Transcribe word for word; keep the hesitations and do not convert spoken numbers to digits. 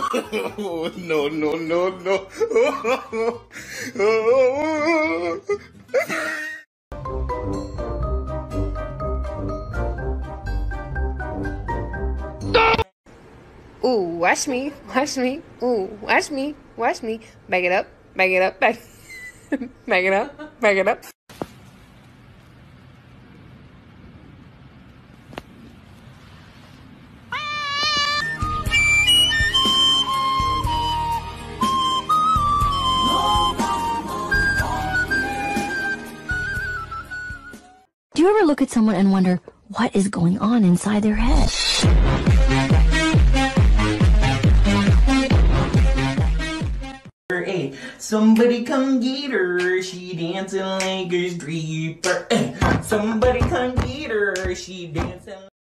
No, no, no, no. Ooh, watch me, watch me. Ooh, watch me, watch me. Back it up, back it up, back, back it up, back it up. Do you ever look at someone and wonder what is going on inside their head? Hey, somebody come get her, she dancing like a stripper. Hey, somebody come get her, she dancing